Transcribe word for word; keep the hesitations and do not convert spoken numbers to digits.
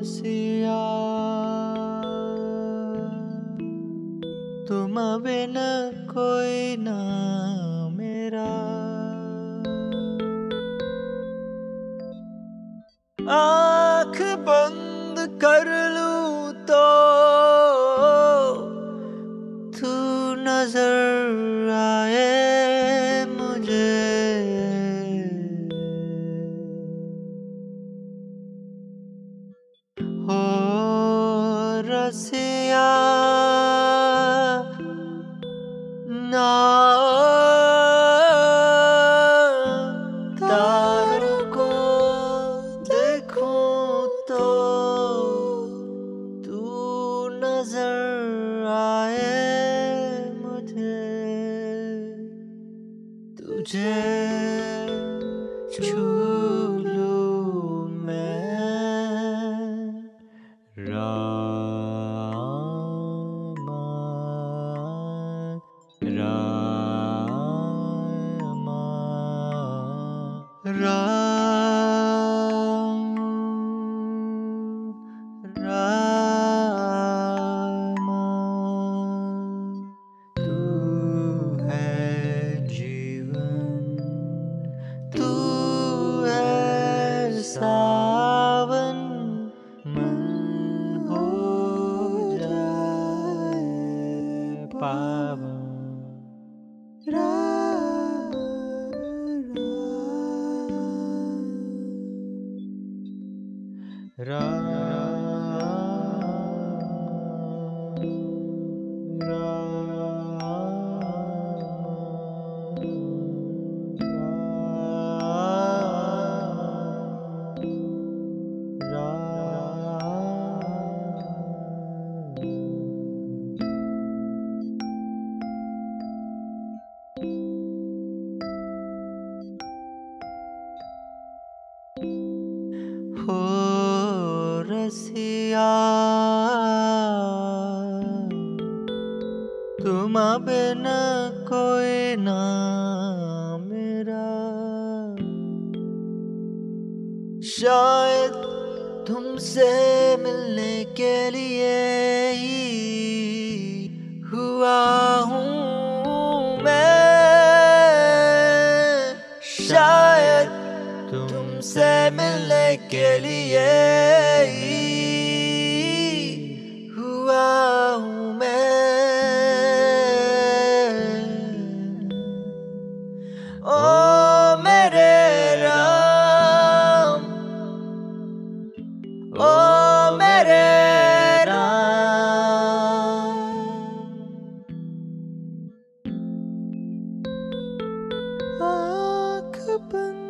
रसिया तुम बिन कोई ना मेरा। आँख बंद कर लूं तो तू नजर आए मुझे। हो रसिया ना तारों को देखूं तो तू नजर आए मुझे। तुझे छू लूं मैं रामा रामा राम रामा। तू है जीवन, तू है सावन, मन हो जाए पावन। राम राम हो रसिया तुम बिन कोई ना मेरा। शायद तुमसे मिलने के लिए ही हुआ हूँ मैं। शायद तुमसे मिलने के लिए ही हुआ हूँ मैं। ओ मेरे राम, ओ मेरे राम। आँख बंद